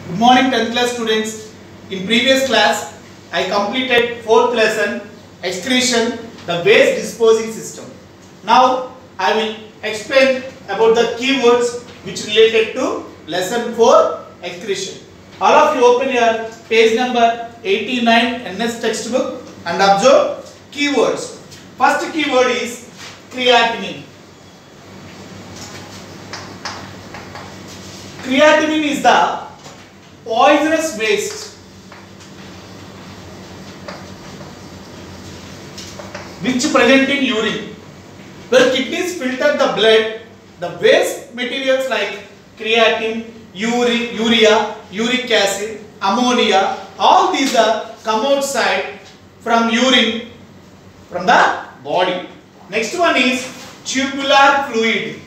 Good morning 10th class students. In previous class, I completed 4th lesson, excretion, the waste disposing system. Now, I will explain about the keywords which related to lesson 4, excretion. All of you open your page number 89 NS textbook and observe keywords. First keyword is creatinine. Creatinine is the poisonous waste which present in urine. Where kidneys filter the blood, the waste materials like creatine, urea, uric acid, ammonia, all these are come outside from urine from the body. Next one is tubular fluid.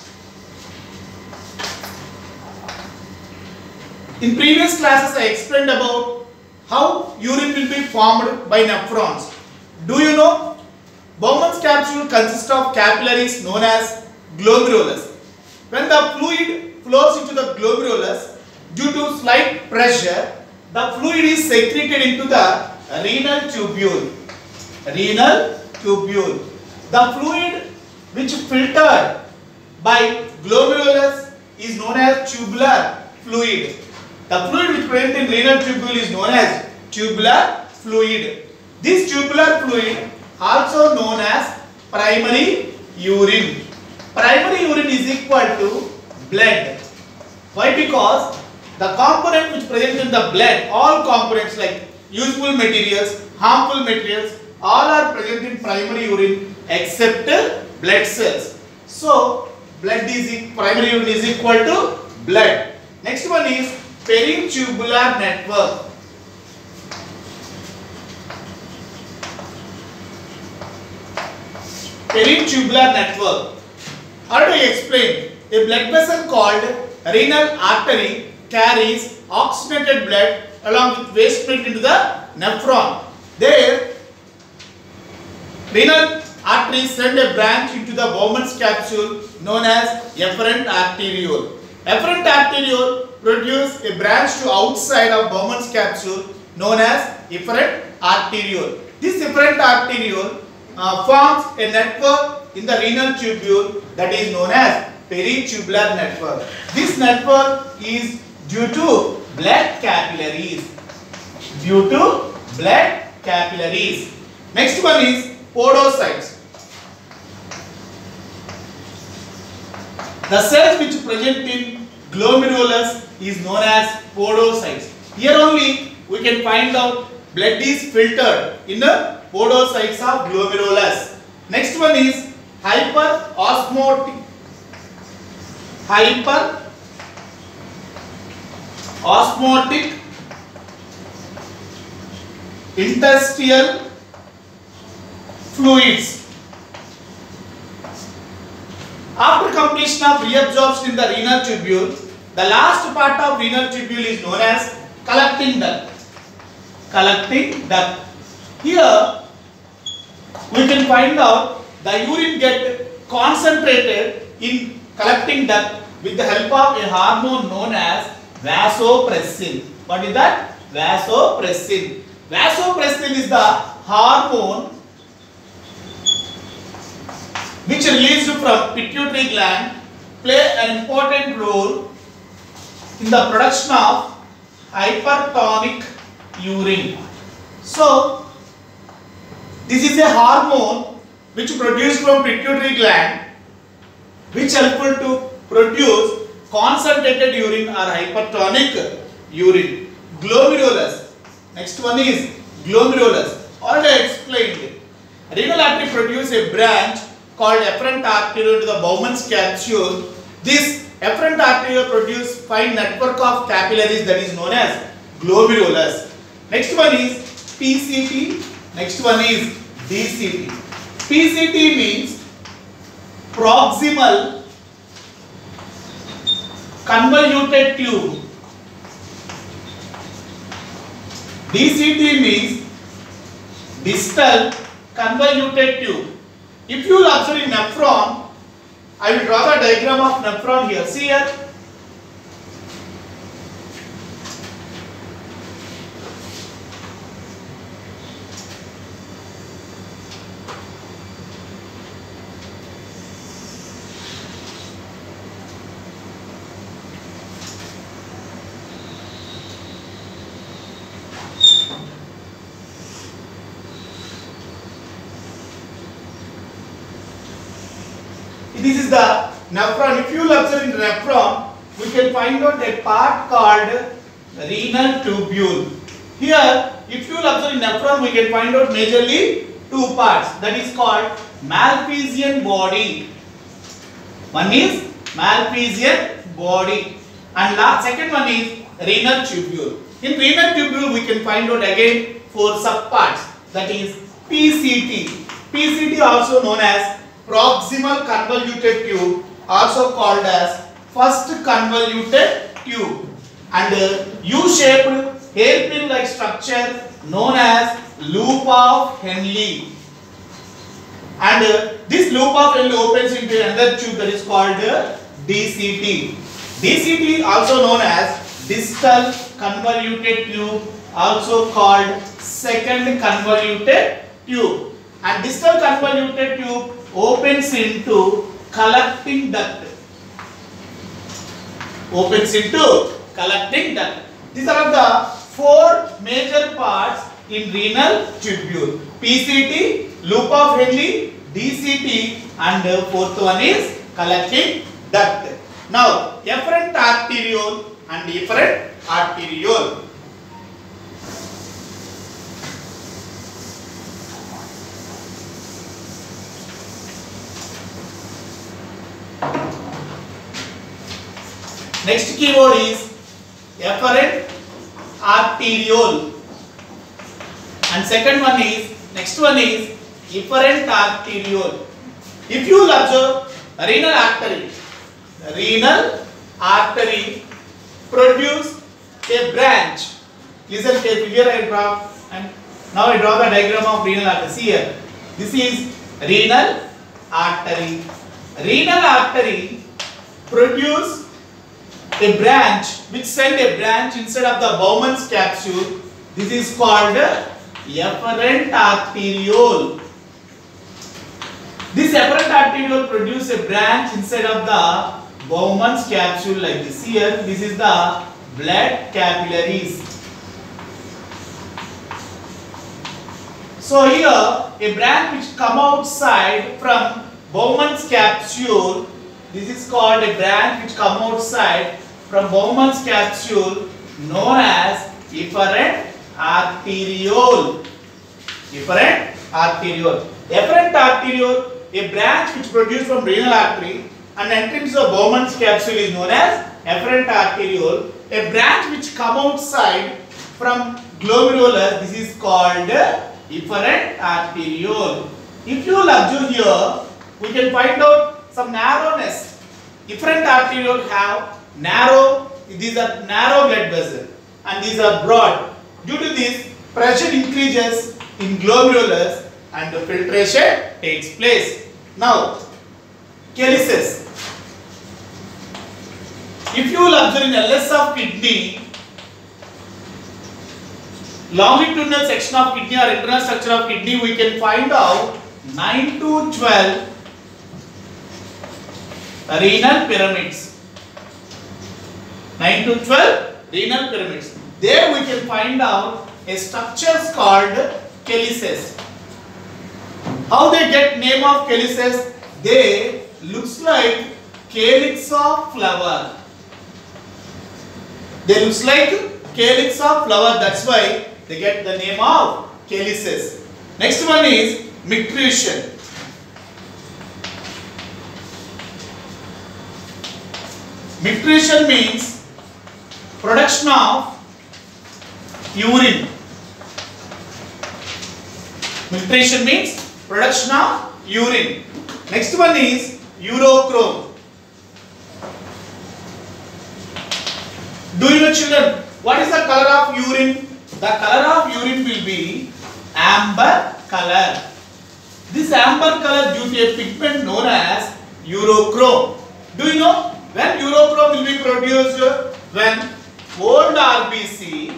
In previous classes, I explained about how urine will be formed by nephrons. Do you know? Bowman's capsule consists of capillaries known as glomerulus. When the fluid flows into the glomerulus, due to slight pressure, the fluid is secreted into the renal tubule. Renal tubule. The fluid which filtered by glomerulus is known as tubular fluid. The fluid which present in renal tubule is known as tubular fluid. This tubular fluid also known as primary urine. Primary urine is equal to blood. Why? Because the component which present in the blood, all components like useful materials, harmful materials, all are present in primary urine except blood cells. So, primary urine is equal to blood. Next one is peritubular network. Peritubular network. How do I explain? A blood vessel called renal artery carries oxygenated blood along with waste material into the nephron. There, renal artery send a branch into the Bowman's capsule known as efferent arteriole. Efferent arteriole produce a branch to outside of Bowman's capsule known as efferent arteriole. This efferent arteriole forms a network in the renal tubule that is known as peritubular network. This network is due to blood capillaries. Due to blood capillaries. Next one is podocytes. The cells which present in glomerulus is known as podocytes. Here only we can find out blood is filtered in the podocytes of glomerulus. Next one is hyperosmotic interstitial fluids. After completion of reabsorption in the renal tubule, the last part of renal tubule is known as collecting duct. Collecting duct. Here we can find out the urine get concentrated in collecting duct with the help of a hormone known as vasopressin. What is that? Vasopressin. Vasopressin is the hormone which released from pituitary gland play an important role in the production of hypertonic urine. So, this is a hormone which produced from pituitary gland which helpful to produce concentrated urine or hypertonic urine. Glomerulus. Next one is glomerulus. Already explained. Renal artery produce a branch called efferent arteriole to the Bowman's capsule. This efferent arteriole produce fine network of capillaries that is known as glomerulus. Next one is PCT. Next one is DCT. PCT means proximal convoluted tube. DCT means distal convoluted tube. If you will observe in nephron, I will draw the diagram of nephron here. See here. This is the nephron. If you will observe in nephron, we can find out a part called renal tubule. Here, if you will observe in nephron, we can find out majorly two parts. That is called Malpighian body. One is Malpighian body, and second one is renal tubule. In renal tubule, we can find out again four subparts. That is PCT. PCT also known as proximal convoluted tube, also called as first convoluted tube, and U-shaped hairpin-like structure known as loop of Henle. And this loop of Henle opens into another tube that is called DCT. DCT also known as distal convoluted tube, also called second convoluted tube. And distal convoluted tube opens into collecting duct. Opens into collecting duct. These are the four major parts in renal tubule: PCT, loop of Henle, DCT, and fourth one is collecting duct. Now, efferent arteriole and efferent arteriole. Next keyword is efferent arteriole, and next one is efferent arteriole. If you will observe renal artery produce a branch. Listen carefully. Here I draw, and now I draw the diagram of renal artery. See here. This is renal artery. Renal artery produce a branch which send a branch inside of the Bowman's capsule. This is called efferent arteriole. This efferent arteriole produce a branch inside of the Bowman's capsule like this. Here, this is the blood capillaries. So here, a branch which come outside from Bowman's capsule. This is called a branch which come outside from Bowman's capsule, known as efferent arteriole. Efferent arteriole. Efferent arteriole, a branch which produced from renal artery and entering the Bowman's capsule, is known as efferent arteriole. A branch which come outside from glomerulus, this is called efferent arteriole. If you will observe here, we can find out some narrowness. Efferent arteriole have narrow, these are narrow blood vessels and these are broad. Due to this, pressure increases in glomerulus and the filtration takes place. Now, calyces. If you will observe in LS of kidney, longitudinal section of kidney or internal structure of kidney, we can find out 9 to 12 renal pyramids. 9 to 12 renal pyramids. There we can find out a structure called calyces. How they get name of calyces? They looks like calyx of flower. They looks like calyx of flower. That's why they get the name of calyces. Next one is micturition. Micturition means production of urine. Micturition means production of urine. Next one is urochrome. Do you know, children, what is the color of urine? The color of urine will be amber color. This amber color due to a pigment known as urochrome. Do you know when urochrome will be produced? When old RBC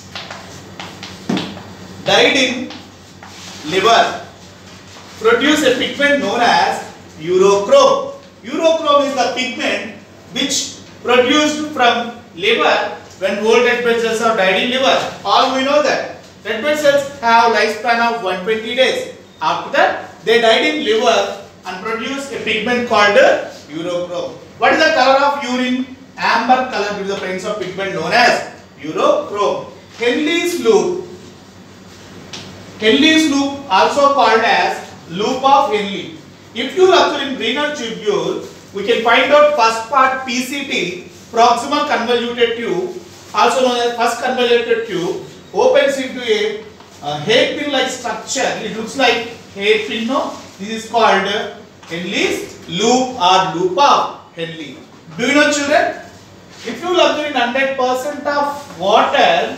died in liver, produce a pigment known as urochrome. Urochrome is the pigment which produced from liver when old red blood cells have died in liver. All we know that red blood cells have lifespan of 120 days. After that, they died in liver. and produce a pigment called urochrome. What is the color of urine? Amber color due to the presence of pigment known as urochrome. Henle's loop. Henle's loop also called as loop of Henle. If you observe in renal tubule, we can find out first part PCT, proximal convoluted tube, also known as first convoluted tube, opens into a hairpin like structure. It looks like hairpin. No? This is called Henle's loop or loop of Henle. Do you know, children? If you observe in 100% of water,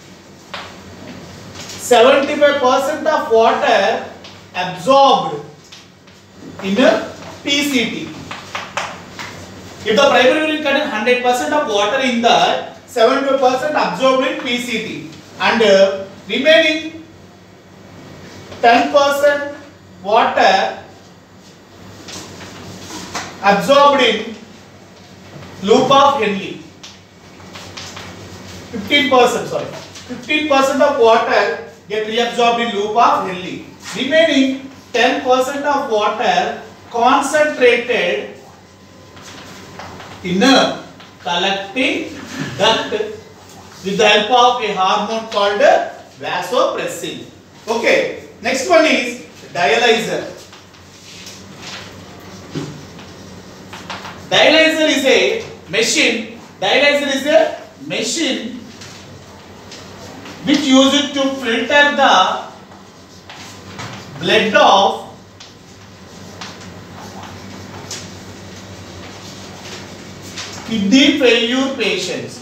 75% of water absorbed in a PCT. If the primary urine contains 100% of water in that, 75% absorbed in PCT, and remaining 10% water absorbed in loop of Henle. 15% of water get reabsorbed in loop of Henle. Remaining 10% of water concentrated in a collecting duct with the help of a hormone called vasopressin. Okay, next one is dialyzer. Dialyzer is a machine. Dialyzer is a machine which used to filter the blood of kidney failure patients.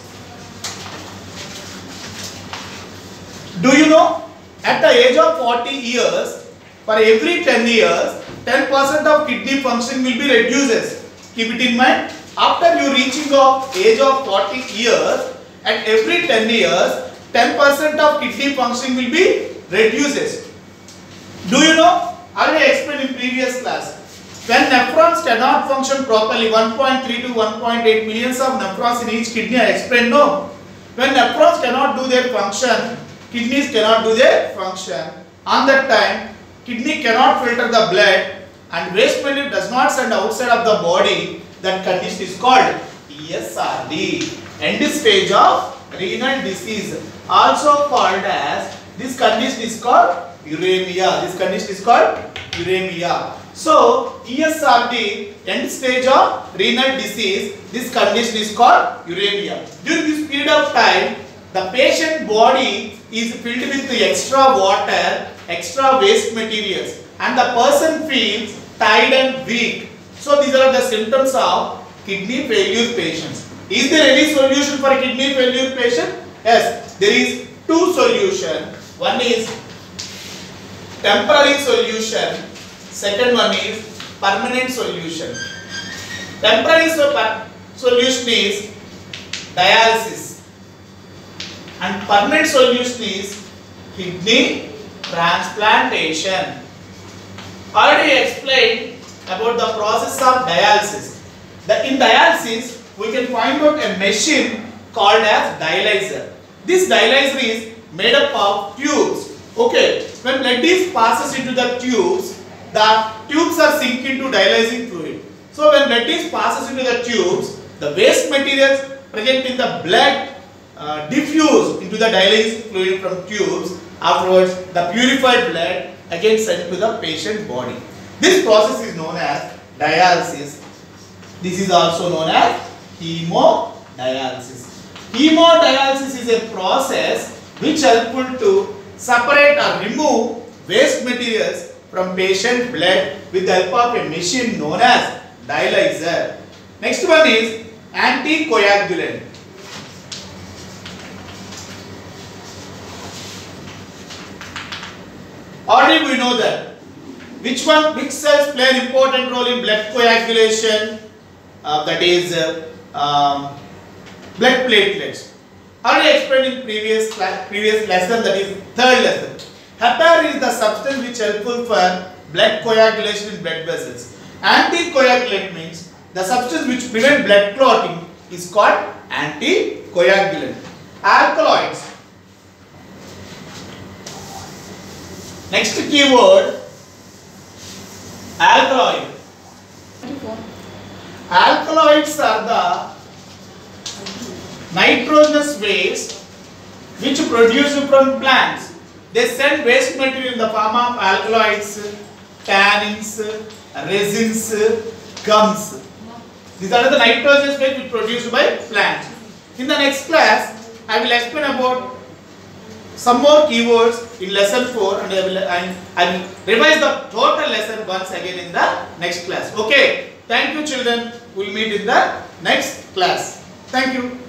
Do you know, at the age of 40 years, for every 10 years, 10% of kidney function will be reduces. Keep it in mind. After you reaching of age of 40 years, at every 10 years, 10% of kidney function will be reduces. Do you know? Already explained in previous class. When nephrons cannot function properly, 1.3 to 1.8 millions of nephrons in each kidney, I explained, no. When nephrons cannot do their function, kidneys cannot do their function. On that time, kidney cannot filter the blood and waste material does not send outside of the body. That condition is called ESRD, end stage of renal disease. Also called as, this condition is called uremia. This condition is called uremia. So, ESRD, end stage of renal disease, this condition is called uremia. During this period of time, the patient body is filled with extra water, extra waste materials, and the person feels tired and weak. So, these are the symptoms of kidney failure patients. Is there any solution for a kidney failure patient? Yes, there is two solutions. One is temporary solution. Second one is permanent solution. Temporary solution is dialysis and permanent solution is kidney transplantation. Already explained about the process of dialysis. In dialysis, we can find out a machine called as dialyzer. This dialyzer is made up of tubes. Okay, when blood is passes into the tubes are sink into dialyzing fluid. So when blood is passes into the tubes, the waste materials present in the blood diffuse into the dialyzing fluid from tubes. Afterwards, the purified blood again sent to the patient body. This process is known as dialysis. This is also known as hemodialysis. Hemodialysis is a process which helpful to separate or remove waste materials from patient blood with the help of a machine known as dialyzer. Next one is anticoagulant. Already we know that. Which cells play an important role in blood coagulation? That is blood platelets. Already explained in previous lesson, that is third lesson. Heparin is the substance which is helpful for blood coagulation in blood vessels. Anticoagulant means the substance which prevents blood clotting is called anticoagulant. Alkaloids. Next keyword, alkaloid. Alkaloids are the nitrogenous waste which produced from plants. They send waste material in the form of alkaloids, tannins, resins, gums. These are the nitrogenous waste which produced by plants. In the next class, I will explain about some more keywords in lesson 4 and I will revise the total lesson once again in the next class. Okay. Thank you children. We will meet in the next class. Thank you.